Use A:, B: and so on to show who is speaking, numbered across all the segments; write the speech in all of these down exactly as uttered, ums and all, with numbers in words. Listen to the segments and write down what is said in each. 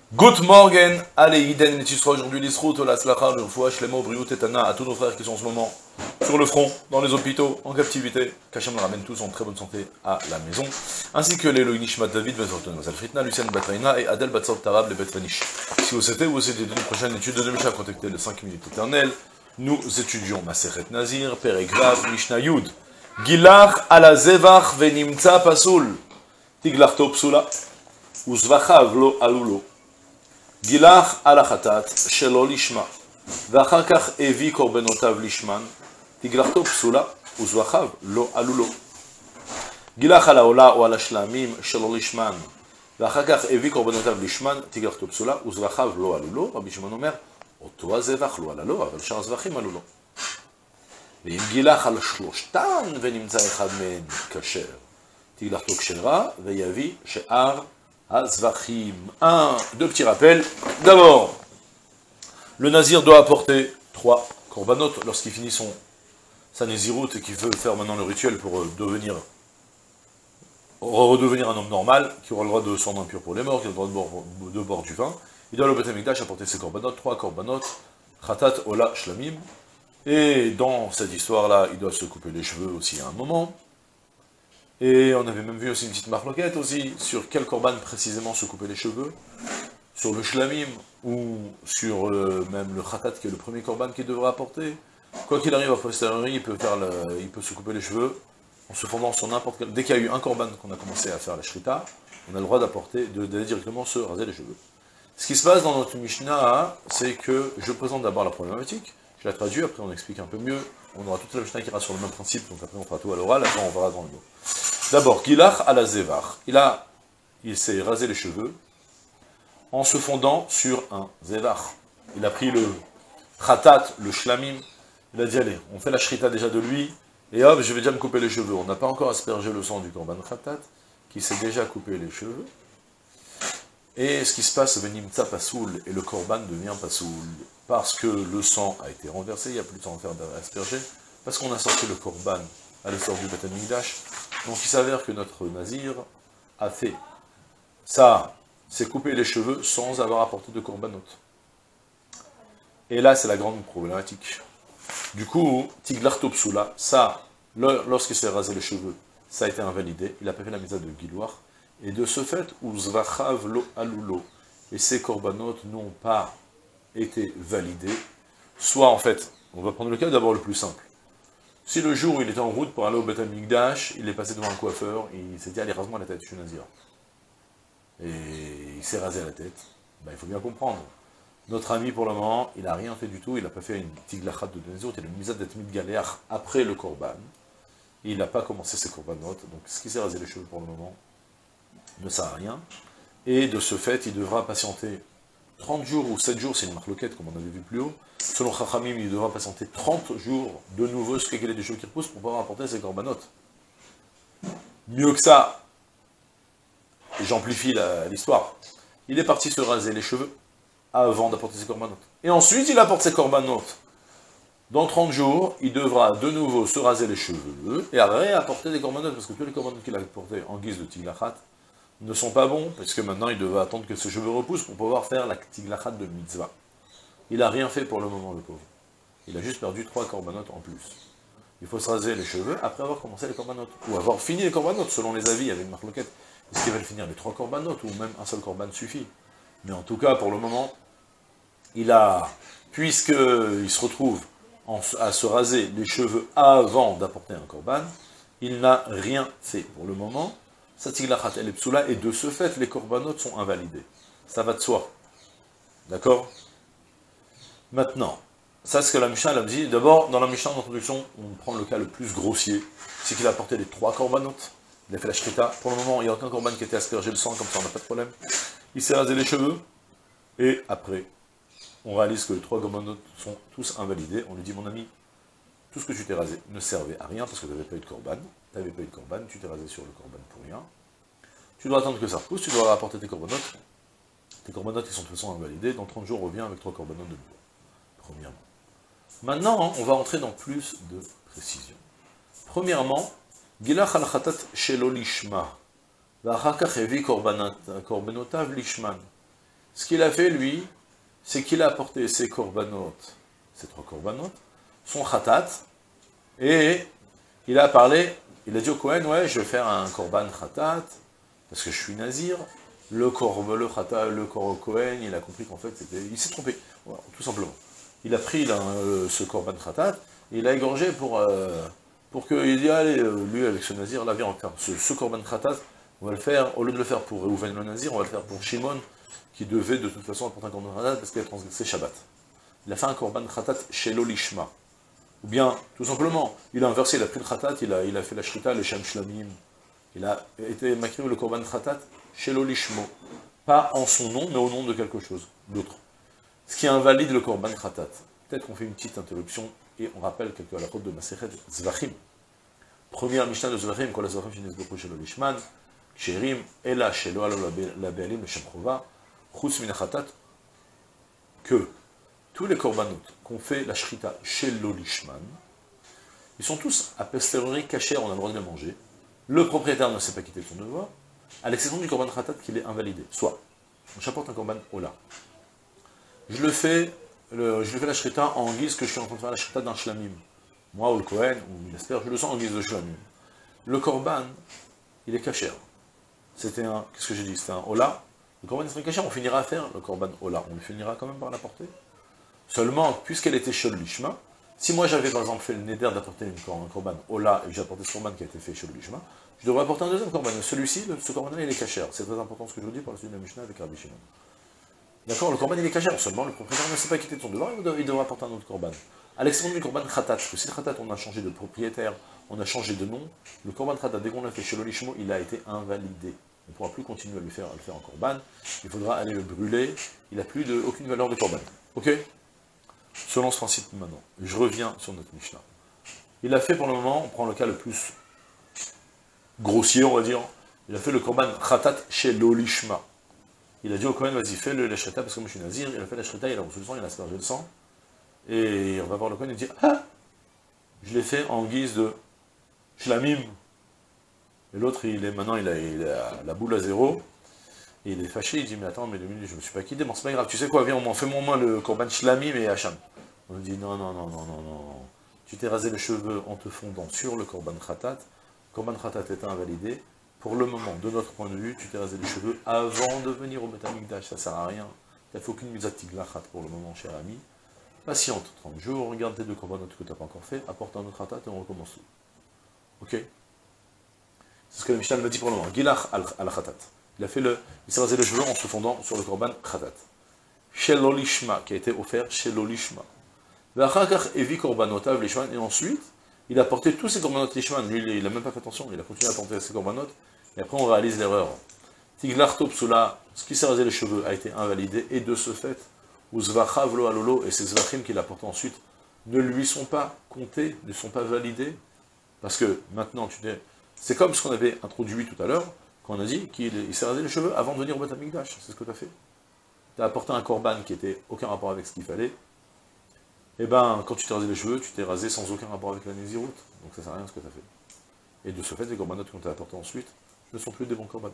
A: Good morning, allez, Iden, Netisra, aujourd'hui, l'Isrout, la Slacha, le Foua, Shlemo, Briut et Tana, à tous nos frères qui sont en ce moment sur le front, dans les hôpitaux, en captivité, qu'Hachem les ramène tous en très bonne santé à la maison, ainsi que les Elohim Nishmat David, Bezorton, Mazal Fritna, Lucien Batraina et Adel Batsot Tarab, les Betvanish. Si vous souhaitez, vous essayez d'une prochaine étude de Mishnah, contactez les cinq minutes éternelles, nous étudions Maseret Nazir, Peregrav, Mishnah Yud, Gilach ala Zevach venimtza pasul, Tiglarto psula, Uzvachav lo alulo. גילח על החטאת שלא לשמה, ואחר כך הביא קורבנותיו לשמן, תגלחתו פסולה, וזבחיו לא עלו לו. גילח על העולה או על השלמים שלא לשמן, ואחר כך הביא קורבנותיו לשמן, תגלחתו פסולה, וזבחיו לא עלו לו. רבי שמעון אומר, אותו הזבח לא עלה לו, אבל שאר הזבחים עלו לו. ואם גילח על שלושתן ונמצא אחד מהן כשר, תגלחתו כשרה, ויביא שאר Azvachim. Un, deux petits rappels. D'abord, le nazir doit apporter trois korbanot lorsqu'il finit son sa nésiroute et qu'il veut faire maintenant le rituel pour devenir redevenir un homme normal, qui aura le droit de s'en impur pour les morts, qui aura le droit de boire, de boire du vin. Il doit le Beth Amikdash apporter ses korbanot, trois korbanot, Khatat, Ola, Shlamim. Et dans cette histoire-là, il doit se couper les cheveux aussi à un moment. Et on avait même vu aussi une petite marloquette aussi, sur quel korban précisément se couper les cheveux, sur le shlamim, ou sur euh, même le khatat, qui est le premier korban qu'il devra apporter. Quoi qu'il arrive à posteriori, il peut, faire le, il peut se couper les cheveux, en se fondant sur n'importe quel... Dès qu'il y a eu un korban qu'on a commencé à faire la shrita, on a le droit d'apporter, d'aller directement se raser les cheveux. Ce qui se passe dans notre Mishnah, c'est que je présente d'abord la problématique, je la traduis, après on explique un peu mieux, on aura toute la Mishnah qui ira sur le même principe, donc après on fera tout à l'oral, après on verra dans le mot. D'abord, Gilach ala Zevach, il a, il s'est rasé les cheveux en se fondant sur un Zevach. Il a pris le Khatat, le Shlamim, il a dit allez, on fait la Shrita déjà de lui, et hop, je vais déjà me couper les cheveux. On n'a pas encore aspergé le sang du Korban Khatat, qui s'est déjà coupé les cheveux. Et ce qui se passe, Venimtza Pasoul, et le Korban devient Pasoul, parce que le sang a été renversé, il n'y a plus de sang à faire asperger, parce qu'on a sorti le Korban à l'essor du Beth Amikdash. Donc il s'avère que notre nazir a fait ça, s'est coupé les cheveux sans avoir apporté de korbanot. Et là c'est la grande problématique. Du coup, Tiglarto psula, ça, lorsqu'il s'est rasé les cheveux, ça a été invalidé, il n'a pas fait la misa de Giloir, et de ce fait, Uzvachav lo alulo, et ces korbanot n'ont pas été validés, soit en fait, on va prendre le cas d'abord le plus simple. Si le jour où il était en route pour aller au Beth Amikdash, il est passé devant un coiffeur, et il s'est dit, allez, rase-moi la tête, je suis nazir. Et il s'est rasé la tête. Ben, il faut bien comprendre. Notre ami, pour le moment, il n'a rien fait du tout, il n'a pas fait une tiglachat de nazir, il a une misad d'etmid galéach après le korban. Il n'a pas commencé ses korbanotes, donc ce qui s'est rasé les cheveux pour le moment ne sert à rien. Et de ce fait, il devra patienter trente jours ou sept jours, c'est une marloquette comme on avait vu plus haut. Selon Chachamim, il devra patienter trente jours de nouveau ce qu'il y a des cheveux qui repoussent pour pouvoir apporter ses corbanotes. Mieux que ça, j'amplifie l'histoire, il est parti se raser les cheveux avant d'apporter ses corbanotes. Et ensuite, il apporte ses corbanotes. Dans trente jours, il devra de nouveau se raser les cheveux et réapporter des corbanotes, parce que tous les corbanotes qu'il a apportés en guise de tiglachat ne sont pas bons, parce que maintenant il devait attendre que ses cheveux repoussent pour pouvoir faire la tiglachat de mitzvah. Il n'a rien fait pour le moment, le pauvre. Il a juste perdu trois corbanotes en plus. Il faut se raser les cheveux après avoir commencé les corbanotes, ou avoir fini les corbanotes, selon les avis, avec marloquette. Est-ce qu'il va le finir les trois corbanotes, ou même un seul korban suffit? Mais en tout cas, pour le moment, il a, puisqu'il se retrouve en, à se raser les cheveux avant d'apporter un korban, il n'a rien fait pour le moment. Sa tiglachat elle est psoula, et de ce fait, les corbanotes sont invalidés. Ça va de soi. D'accord? Maintenant, ça c'est ce que la Mishnah elle a dit. D'abord, dans la Mishnah d'introduction, on prend le cas le plus grossier, c'est qu'il a apporté les trois corbanotes. Il a fait la shrita. Pour le moment, il n'y a aucun korban qui était aspergé le sang, comme ça on n'a pas de problème. Il s'est rasé les cheveux, et après, on réalise que les trois corbanotes sont tous invalidés. On lui dit, mon ami, tout ce que tu t'es rasé ne servait à rien, parce que tu n'avais pas eu de korban. Tu n'avais pas eu de korban, tu t'es rasé sur le korban pour rien. Tu dois attendre que ça repousse, tu dois rapporter tes corbanotes. Tes corbanotes, ils sont de toute façon invalidés. Dans trente jours, reviens avec trois corbanotes de nouveau. Premièrement. Maintenant, on va entrer dans plus de précision. Premièrement, Gilach al khatat shelo lishma, v'achar kach hevi korbanotav lishman. Ce qu'il a fait, lui, c'est qu'il a apporté ses korbanot, ses trois korbanot, son khatat, et il a parlé, il a dit au Kohen, ouais, je vais faire un korban khatat, parce que je suis nazir. Le korban, le khatat, le Kohen, il a compris qu'en fait, c'était, il s'est trompé, voilà, tout simplement. Il a pris là, euh, ce korban khatat, et il a égorgé pour, euh, pour qu'il dise, allez, euh, lui, avec ce nazir, là, viens, on va faire ce, ce korban khatat, on va le faire, au lieu de le faire pour Reuven le nazir, on va le faire pour Shimon, qui devait de toute façon apporter un korban khatat parce qu'il a transgressé Shabbat. Il a fait un korban khatat chez l'olishma. Ou bien, tout simplement, il a inversé, il a pris le khatat, il a, il a fait la shrita, le shem shlamim. Il a été makri le korban khatat chez l'olishmo. Pas en son nom, mais au nom de quelque chose d'autre. Ce qui invalide le korban khatat. Peut-être qu'on fait une petite interruption et on rappelle quelques à la faute de Masechet Zvachim. Première Mishnah de Zvachim, quand la Zvachim finissent beaucoup chez l'olishman, Ksherim, Ela, Shelo, Alo, la Be'alim, le Shem Chova, Chutz min khatat, que tous les korbanot qu'on fait la shrita chez l'olishman, ils sont tous a posteriori cachés, on a le droit de les manger. Le propriétaire ne s'est pas quitté de son devoir, à l'exception du korban khatat qu'il est invalidé. Soit, j'apporte un korban ola. Je le fais, le, je le fais la shrita en guise que je suis en train de faire la shrita d'un shlamim. Moi ou le Kohen, ou l'espère, je le sens en guise de shlamim. Le korban, il est caché. C'était un, qu'est-ce que j'ai dit, c'était un ola. Le korban serait caché, on finira à faire le korban ola. On le finira quand même par l'apporter. Seulement, puisqu'elle était chez l'olishma, si moi j'avais par exemple fait le neder d'apporter un korban ola et que j'ai apporté ce korban qui a été fait chez l'olishma, je devrais apporter un deuxième korban. Celui-ci, ce korban-là, il est caché. C'est très important ce que je vous dis par la suite de la Mishnah avec Rabbi Shimon. D'accord, le korban il est caché. Seulement, le propriétaire ne s'est pas quitté de son devoir, il devrait apporter un autre korban. À l'exception du korban khatat, parce que si le khatat on a changé de propriétaire, on a changé de nom, le korban khatat, dès qu'on l'a fait chez l'olishmo, il a été invalidé. On ne pourra plus continuer à, lui faire, à le faire en korban, il faudra aller le brûler, il n'a plus de, aucune valeur de korban. Ok? Selon ce principe maintenant, je reviens sur notre Mishnah. Il a fait pour le moment, on prend le cas le plus grossier, on va dire, il a fait le korban khatat chez l'olishma. Il a dit au Kohen, vas-y, fais le shrita, parce que moi je suis nazir, il a fait la shrita, il a reçu le sang, il a aspergé le sang, et on va voir le Kohen, il dit, ah, je l'ai fait en guise de shlamim. Et l'autre, il est maintenant, il a, il a la boule à zéro, et il est fâché, il dit, mais attends, mais deux minutes, je me suis pas quitté, bon, c'est pas grave, tu sais quoi, viens, on m'en fait mon moins le korban shlamim et hacham. On lui dit, non, non, non, non, non, non, tu t'es rasé les cheveux en te fondant sur le korban khatat, le korban khatat est invalidé, pour le moment, de notre point de vue, tu t'es rasé les cheveux avant de venir au Beth Amikdash, ça sert à rien, il n'y a fait aucune mise à tiglachat pour le moment, cher ami, patiente trente jours, regarde tes deux korbanot que tu n'as pas encore fait, apporte un autre khatat et on recommence tout. Ok? C'est ce que le Mishnah me dit pour le moment. Gilach al-Khatat. Il a fait le. Il s'est rasé les cheveux en se fondant sur le korban Khatat. Chez l'olishma, qui a été offert chez l'olishma. Et ensuite, il a porté tous ses korbanot lishman. Lui, il n'a même pas fait attention, il a continué à porter ses korbanot. Et après, on réalise l'erreur. Tiglar Topsula, ce qui s'est rasé les cheveux, a été invalidé. Et de ce fait, Uzvachav lo alolo, et ses zvachim qu'il a porté ensuite, ne lui sont pas comptés, ne sont pas validés. Parce que maintenant, tu dis. C'est comme ce qu'on avait introduit tout à l'heure, quand on a dit qu'il s'est rasé les cheveux avant de venir au Beth Amikdash. C'est ce que tu as fait. Tu as apporté un korban qui n'était aucun rapport avec ce qu'il fallait. Et ben, quand tu t'es rasé les cheveux, tu t'es rasé sans aucun rapport avec la Nézirut. Donc ça ne sert à rien ce que tu as fait. Et de ce fait, les korbanotes qu'on t'a apportés ensuite ne sont plus des bons korbanotes.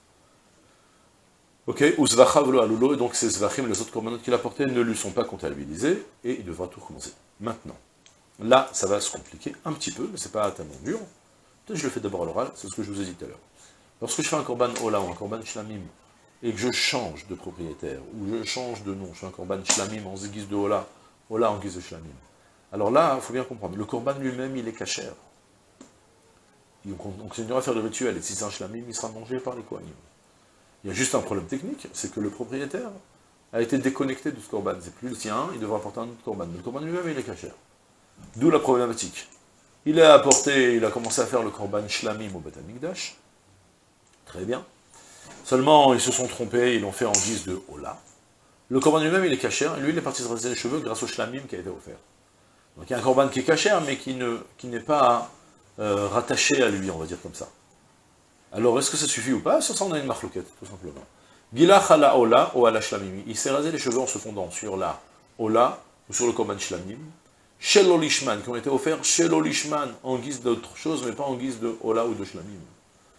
A: Ok, ou zvachav lo alulo, et donc ces zvachim, les autres korbanotes qu'il a portés, ne lui sont pas comptabilisés, et il devra tout recommencer. Maintenant, là, ça va se compliquer un petit peu, mais c'est pas tellement dur. Peut-être je le fais d'abord à l'oral, c'est ce que je vous ai dit tout à l'heure. Lorsque je fais un korban ola ou un korban shlamim, et que je change de propriétaire, ou je change de nom, je fais un korban shlamim en guise de ola, ola en guise de shlamim. Alors là, il faut bien comprendre, le korban lui-même, il est cachère. Donc on continuera à faire le rituel, et si c'est un shlamim, il sera mangé par les kohanim. Il y a juste un problème technique, c'est que le propriétaire a été déconnecté de ce korban. C'est plus le sien, il devra apporter un autre korban. Mais le korban lui-même, il est cachère. D'où la problématique. Il a apporté, il a commencé à faire le korban shlamim au Beth Amikdash. Très bien. Seulement, ils se sont trompés, ils l'ont fait en guise de hola. Le korban lui-même, il est cachère, et lui, il est parti se raser les cheveux grâce au shlamim qui a été offert. Donc il y a un korban qui est cachère, mais qui ne, qui n'est pas euh, rattaché à lui, on va dire comme ça. Alors, est-ce que ça suffit ou pas? Sur ça, on a une marloquette, tout simplement. Gilach ala hola ou ala shlamim. Il s'est rasé les cheveux en se fondant sur la hola ou sur le korban shlamim. Chez l'olishman, qui ont été offerts chez l'olishman, en guise d'autre chose, mais pas en guise de hola ou de shlamim.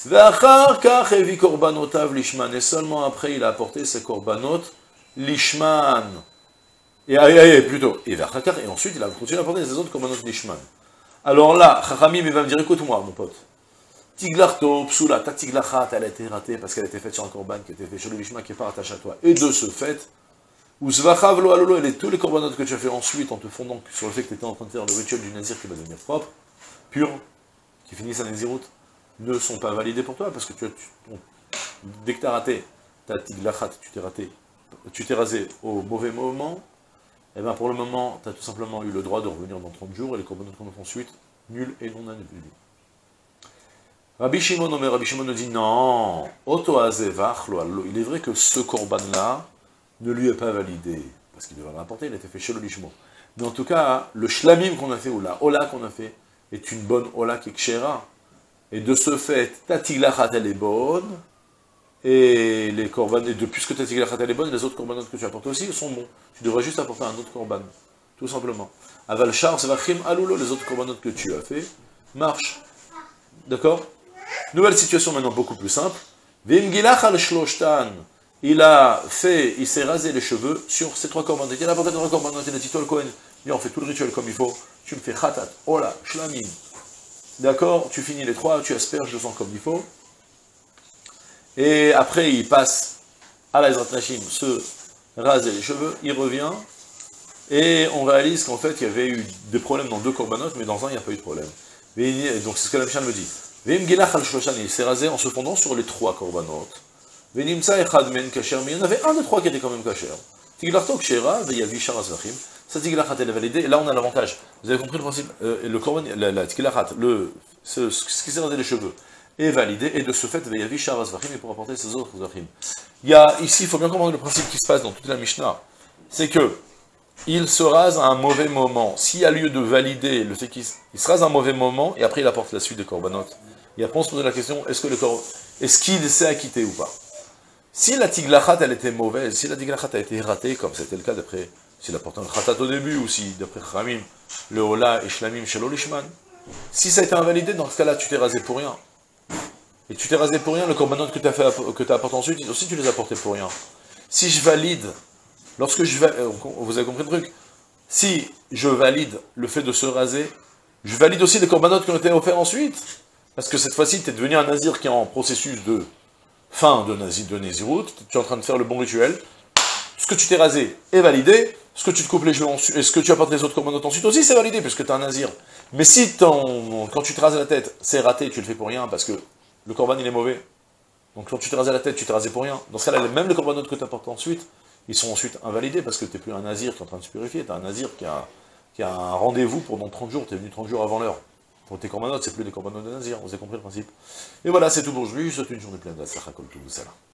A: Ve'achar kach hevi korbanotav lishman. Et seulement après, il a apporté ses korbanot lishman. Et, et, et plutôt, et ve'achar kach, et ensuite, il a continué à apporter ses autres korbanot lishman. Alors là, Chachamim, il va me dire, écoute-moi, mon pote. Tiglarto, psula, ta tiglachat, elle a été ratée parce qu'elle a été faite sur un korban qui a été fait sur le lishman qui n'est pas rattaché à toi. Et de ce fait, ou zvachav lo alolo, et tous les korbanot que tu as fait ensuite en te fondant sur le fait que tu étais en train de faire le rituel du nazir qui va devenir propre, pur, qui finit sa naziroute, ne sont pas validés pour toi, parce que tu as, tu, bon, dès que tu as raté ta tiglachat, tu t'es raté, tu t'es rasé au mauvais moment, et bien pour le moment, tu as tout simplement eu le droit de revenir dans trente jours, et les korbanot qu'on a fait ensuite, nul et non annulés. Rabbi Shimon Omer, Rabbi Shimon nous dit non, Oto azevach lo allo, il est vrai que ce korban-là ne lui est pas validé, parce qu'il devait l'apporter, il a été fait chez le lishmo. Mais en tout cas, le shlamim qu'on a fait, ou la hola qu'on a fait, est une bonne hola qui est kshera. Et de ce fait, ta tiglachat elle est bonne, et les korban, et de plus que ta tiglachat elle est bonne, les autres korbanot que tu apportes aussi sont bons. Tu devrais juste apporter un autre korban, tout simplement. Aval shar zvachim alulo, les autres korbanot que tu as fait, marchent. D'accord? Nouvelle situation maintenant beaucoup plus simple. Vim gilach al shloshtan, il a fait, il s'est rasé les cheveux sur ces trois korbanot. Il a apporté trois korbanot, il a dit, toi le Kohen, on fait tout le rituel comme il faut, tu me fais khatat, hola, shlamim. D'accord, tu finis les trois, tu asperges le sang comme il faut. Et après, il passe à la Ezrat Nashim, se raser les cheveux, il revient, et on réalise qu'en fait, il y avait eu des problèmes dans deux korbanot, mais dans un, il n'y a pas eu de problème. Et donc, c'est ce que la Mishnah me dit. Vim gilach al shloshan, il s'est rasé en se fondant sur les trois korbanot. Venimsa echad men kasher, mais il y en avait un des trois qui était quand même kasher. Tiglarto kshera, veyavi shar azvachim. Sa tiglachat elle est validée, et là on a l'avantage. Vous avez compris le principe, euh, le korban, la, la tiglachat, le, ce, ce qui s'est rasé les cheveux, est validé, et de ce fait, veyavi shar azvachim, il pourra apporter ses autres zvachim. Il y a, ici, il faut bien comprendre le principe qui se passe dans toute la Mishnah, c'est que, il se rase à un mauvais moment. S'il y a lieu de valider le fait qu'il il se rase à un mauvais moment, et après il apporte la suite des korbanot. Et après on se pose la question, est-ce que le korban, est-ce qu'il s'est acquitté ou pas? Si la tiglachat elle était mauvaise, si la tiglachat a été ratée, comme c'était le cas d'après, s'il apporte un khatat au début, ou si d'après Chachamim, le hola et shlamim shelo lishman, si ça a été invalidé, dans ce cas-là, tu t'es rasé pour rien. Et tu t'es rasé pour rien, le korbanot que tu as fait, que tu as apporté ensuite, aussi tu les as apportés pour rien. Si je valide, lorsque je valide, vous avez compris le truc, si je valide le fait de se raser, je valide aussi les korbanot qui ont été offerts ensuite. Parce que cette fois-ci, tu es devenu un nazir qui est en processus de fin de nazir, de naziroute, tu es en train de faire le bon rituel, ce que tu t'es rasé est validé, ce que tu te coupes les cheveux ensuite, et ce que tu apportes les autres korbanot ensuite aussi, c'est validé, puisque tu es un nazir. Mais si ton, quand tu te rases la tête, c'est raté, tu le fais pour rien, parce que le korban il est mauvais, donc quand tu te rases la tête, tu t'es rasé pour rien, dans ce cas-là, même les korbanot que tu apportes ensuite, ils sont ensuite invalidés, parce que tu n'es plus un nazir qui est en train de se purifier, tu es un nazir qui a, qui a un rendez-vous pour dans trente jours, tu es venu trente jours avant l'heure. Pour tes korbanot, c'est plus des korbanot de nazir, vous avez compris le principe. Et voilà, c'est tout pour aujourd'hui, je vous souhaite une journée pleine de la Sacha Kol Tov.